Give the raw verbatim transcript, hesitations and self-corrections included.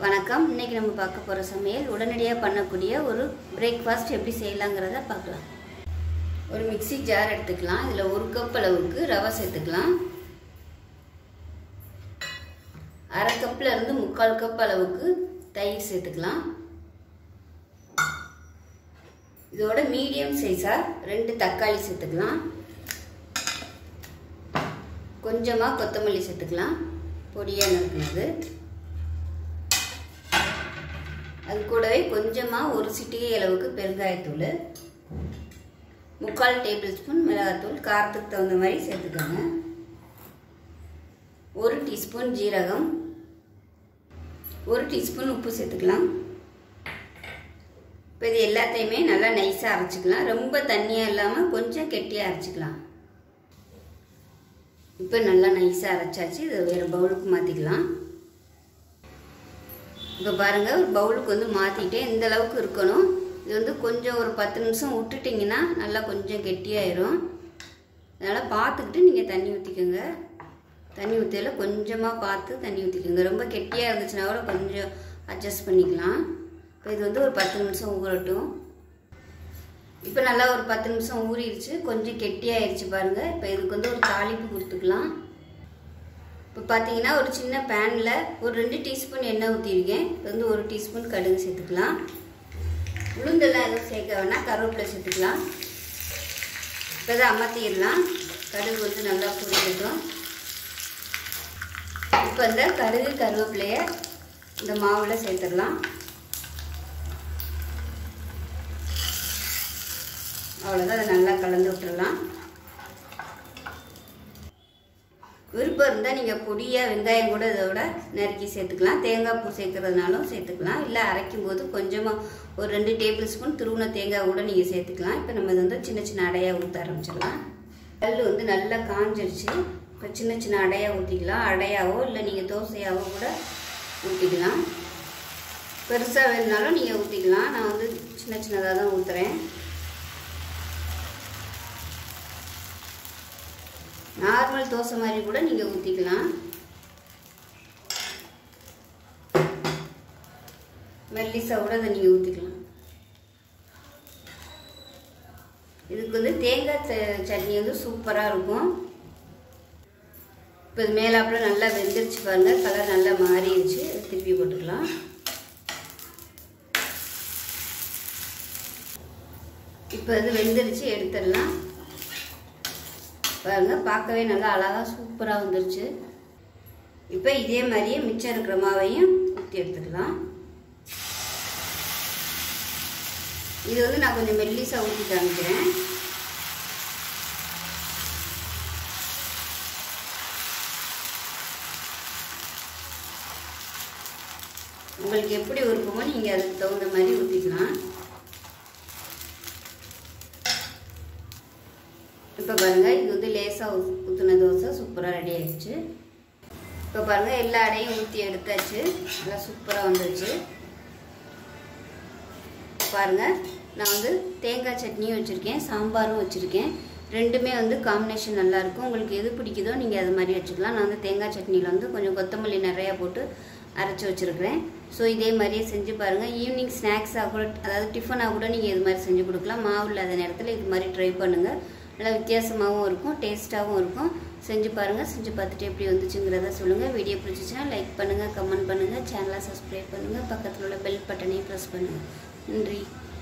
வணக்கம். இன்னைக்கு நம்ம பார்க்க போற சமையல் உடனடியாக பண்ணக்கூடிய ஒரு பிரேக்ஃபாஸ்ட் எப்படி செய்யலாம்ங்கறத பார்க்கலாம். ஒரு மிக்ஸி ஜார் எடுத்துக்கலாம். இதுல ஒரு கப் அளவுக்கு ரவை சேர்த்துக்கலாம். அரை கப்ல இருந்து முக்கால் கப் அளவுக்கு தயிர் சேர்த்துக்கலாம். இதோட மீடியம் சைஸா ரெண்டு தக்காளி சேர்த்துக்கலாம். கொஞ்சமா கொத்தமல்லி சேர்த்துக்கலாம், பொடியா நறுக்குனது. அது கூடவே கொஞ்சமா ஒரு சிட்டிகை அளவுக்கு பெருங்காயத்தூள், முக்கால் டேபிள் ஸ்பூன் மிளகாத்தூள், காரத்துக்கு தகுந்த மாதிரி சேர்த்துக்கோங்க. ஒரு டீஸ்பூன் ஜீரகம், ஒரு டீஸ்பூன் உப்பு சேர்த்துக்கலாம். இப்போ இது எல்லாத்தையுமே நல்லா நைஸாக அரைச்சிக்கலாம். ரொம்ப தண்ணியாக இல்லாமல் கொஞ்சம் கெட்டியாக அரைச்சிக்கலாம். இப்போ நல்லா நைஸாக அரைச்சாச்சு. இதை வேறு பவுலுக்கு மாற்றிக்கலாம். இப்போ பாருங்கள், ஒரு பவுலுக்கு வந்து மாற்றிட்டேன். இந்த அளவுக்கு இருக்கணும். இது வந்து கொஞ்சம் ஒரு பத்து நிமிஷம் விட்டுட்டிங்கன்னா நல்லா கொஞ்சம் கெட்டியாயிரும். அதனால் பார்த்துக்கிட்டு நீங்கள் தண்ணி ஊற்றிக்கோங்க. தண்ணி ஊற்றியில் கொஞ்சமாக பார்த்து தண்ணி ஊற்றிக்கோங்க. ரொம்ப கெட்டியாக இருந்துச்சுன்னா கூட கொஞ்சம் அட்ஜஸ்ட் பண்ணிக்கலாம். இப்போ இது வந்து ஒரு பத்து நிமிஷம் ஊறட்டும். இப்போ நல்லா ஒரு பத்து நிமிஷம் ஊறிடுச்சு, கொஞ்சம் கெட்டியாகிடுச்சு பாருங்கள். இப்போ இதுக்கு வந்து ஒரு தாளிப்பு கொடுத்துக்கலாம். இப்போ பார்த்தீங்கன்னா ஒரு சின்ன பேனில் ஒரு ரெண்டு டீஸ்பூன் எண்ணெய் ஊற்றிருக்கேன். இது வந்து ஒரு டீஸ்பூன் கடுகு சேர்த்துக்கலாம். உளுந்தெல்லாம் எதுவும் சேர்க்க வேணால் கருவேப்பிலை சேர்த்துக்கலாம். இப்போ இதை அமர்த்திடலாம். கடுகு வந்து நல்லா பொரிக்கட்டும். இப்போ இந்த கடுகு கருவேப்பிலையை இந்த மாவில் சேர்த்துடலாம். அவ்வளோதான், அதை நல்லா கலந்து விட்டுடலாம். விருப்பம் இருந்தால் நீங்கள் பொடியாக வெங்காயம் கூட இதோட நறுக்கி சேர்த்துக்கலாம். தேங்காய் பூ சேர்க்கறதுனாலும் சேர்த்துக்கலாம். இல்லை அரைக்கும் போது கொஞ்சமாக ஒரு ரெண்டு டேபிள் ஸ்பூன் துருவின தேங்காய் கூட நீங்கள் சேர்த்துக்கலாம். இப்போ நம்ம இதை வந்து சின்ன சின்ன அடையாக ஊற்ற ஆரம்பிச்சிடலாம். கல் வந்து நல்லா காஞ்சிடுச்சு. இப்போ சின்ன சின்ன அடையாக ஊற்றிக்கலாம். அடையாவோ இல்லை நீங்கள் தோசையாவோ கூட ஊற்றிக்கலாம். பெருசாக வேணுனாலும் நீங்கள் ஊற்றிக்கலாம். நான் வந்து சின்ன சின்னதாக தான் ஊற்றுறேன். நார்மல் தோசை மாதிரி கூட நீங்கள் ஊற்றிக்கலாம். மெல்லிசா கூட அதை நீங்கள் ஊற்றிக்கலாம். இதுக்கு வந்து தேங்காய் சட்னி வந்து சூப்பராக இருக்கும். இப்போ இது மேலாப்பில் நல்லா வெந்துருச்சு பாருங்கள். கலர் நல்லா மாறிடுச்சு. திருப்பி போட்டுக்கலாம். இப்போ இது வெந்துருச்சு, எடுத்துடலாம். பாருங்கள், பார்க்கவே நல்லா அழகாக சூப்பராக வந்துருச்சு. இப்போ இதே மாதிரியே மிச்சம் இருக்கிற மாவையும் ஊற்றி எடுத்துக்கலாம். இது வந்து நான் கொஞ்சம் மெல்லிசா ஊற்றி காமிக்கிறேன். உங்களுக்கு எப்படி விருப்பமோ நீங்கள் அதுக்கு தகுந்த மாதிரி ஊற்றிக்கலாம். இப்போ பாருங்கள், இது வந்து லேசாக ஊற்றின தோசை சூப்பராக ரெடி ஆகிடுச்சு. இப்போ பாருங்கள், எல்லா அடையும் ஊற்றி எடுத்தாச்சு. நல்லா சூப்பராக வந்துடுச்சு. பாருங்கள், நான் வந்து தேங்காய் சட்னியும் வச்சுருக்கேன், சாம்பாரும் வச்சுருக்கேன். ரெண்டுமே வந்து காம்பினேஷன் நல்லாயிருக்கும். உங்களுக்கு எது பிடிக்குதோ நீங்கள் அது மாதிரி வச்சுக்கலாம். நான் வந்து தேங்காய் சட்னியில் வந்து கொஞ்சம் கொத்தமல்லி நிறையா போட்டு அரைச்சி வச்சுருக்கிறேன். ஸோ இதே மாதிரியே செஞ்சு பாருங்கள். ஈவினிங் ஸ்நாக்ஸாக கூட, அதாவது டிஃபனாக கூட நீங்கள் இது மாதிரி செஞ்சு கொடுக்கலாம். மாவு இல்லாத நேரத்தில் இது மாதிரி ட்ரை பண்ணுங்கள். நல்லா வித்தியாசமாகவும் இருக்கும், டேஸ்ட்டாகவும் இருக்கும். செஞ்சு பாருங்கள். செஞ்சு பார்த்துட்டு எப்படி வந்துச்சுங்கிறத சொல்லுங்கள். வீடியோ பிடிச்சிச்சுன்னா லைக் பண்ணுங்கள், கமெண்ட் பண்ணுங்கள், சேனலை சப்ஸ்கிரைப் பண்ணுங்கள், பக்கத்தில் உள்ள பெல் பட்டனையும் ப்ரெஸ் பண்ணுங்கள். நன்றி.